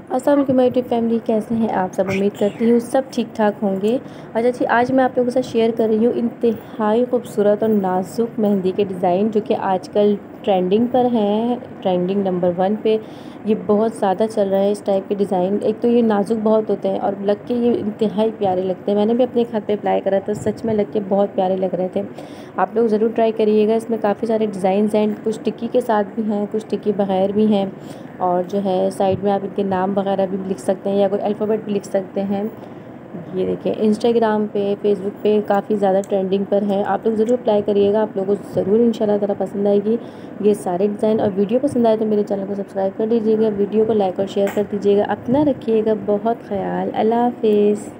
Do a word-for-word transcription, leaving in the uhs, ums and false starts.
अस्सलाम वालेकुम my YouTube family, कैसे हैं आप सब। उम्मीद करती हूँ सब ठीक ठाक होंगे। अच्छा जी, आज मैं आप लोगों के साथ शेयर कर रही हूँ इंतहाई खूबसूरत और नाजुक मेहंदी के डिज़ाइन जो कि आजकल ट्रेंडिंग पर हैं, ट्रेंडिंग नंबर वन पे ये बहुत ज़्यादा चल रहा है। इस टाइप के डिज़ाइन, एक तो ये नाजुक बहुत होते हैं और लग के ये इंतहाई प्यारे लगते हैं। मैंने भी अपने हाथ पे अप्लाई करा था, सच में लग के बहुत प्यारे लग रहे थे। आप लोग ज़रूर ट्राई करिएगा। इसमें काफ़ी सारे डिज़ाइन हैं, कुछ टिक्की के साथ भी हैं, कुछ टिक्की बगैर भी हैं। और जो है साइड में आप इनके नाम वगैरह भी लिख सकते हैं या कोई अल्फ़ाबेट भी लिख सकते हैं। ये देखिए, इंस्टाग्राम पे, फेसबुक पे काफ़ी ज़्यादा ट्रेंडिंग पर है। आप लोग ज़रूर अप्लाई करिएगा, आप लोगों को ज़रूर इंशाल्लाह ताला पसंद आएगी ये सारे डिज़ाइन। और वीडियो पसंद आए तो मेरे चैनल को सब्सक्राइब कर दीजिएगा, वीडियो को लाइक और शेयर कर दीजिएगा। अपना रखिएगा बहुत ख्याल। अल्लाह हाफ़िज़।